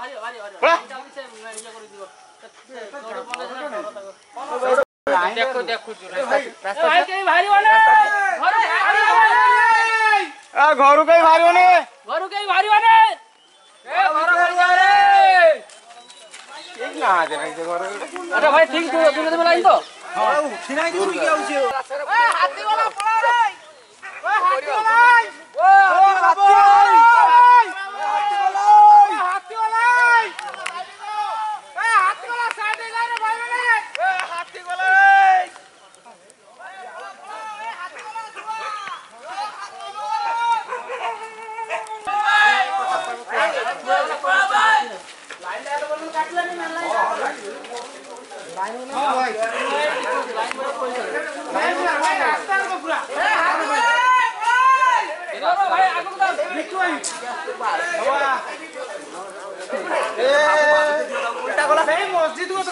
देखो देखो घर कहीं भारी अरे भाई ठीक तो लाइन तो हां उठिना कि सुई आउछ हाथी वाला पड़ा रे ओए हाथी वाला साइड ले रे भाई रे हाथी वाला उल्टा गला नहीं मस्जिद को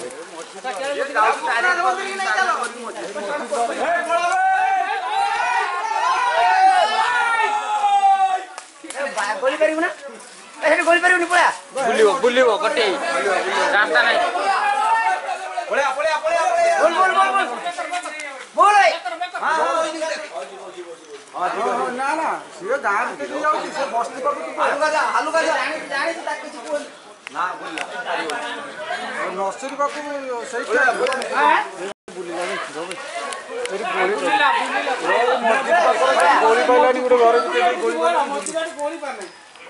गोली करियो ना ए गोली करियो नि पळा बुलियो कटे रास्ता नहीं पळा बोल हां ना ना सिए गांव के नहीं जाउची से बस्ती पर हालू गाजा जानी तो ताक किछ बोल ना बोलला नर्सरी बाकू सही हां बुली जानी तेरी गोली मस्जिद पर गोली पाइलानी गोटे घर भीतर गोली पाइलानी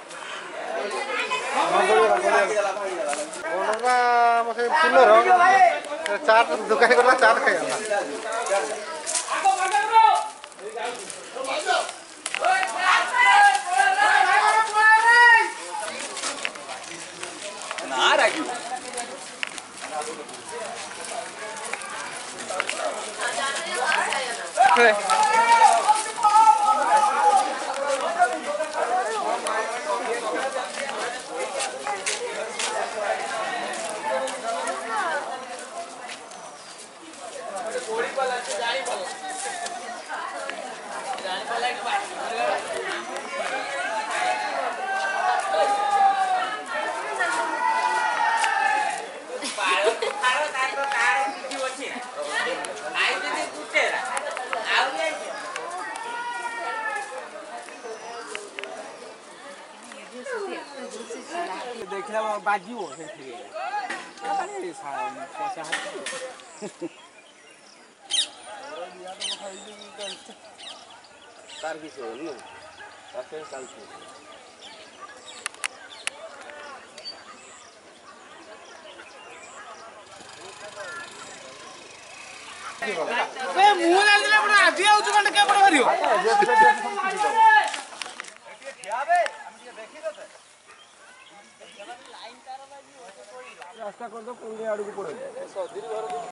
ओनगा मसे फुलर चाट दुकान करला चाट खाइला ना राखी गोली वाला से जाई वाला के बाद देखला बाजियो हेथि अरे सारा पैसा तार की से नु ताके चलती बे मुंह लागले बडा आधी आउछ कंड के बड भरियो खियाबे हम के देखि दते रास्ता कर दो कोंगे आड़ू को पड़े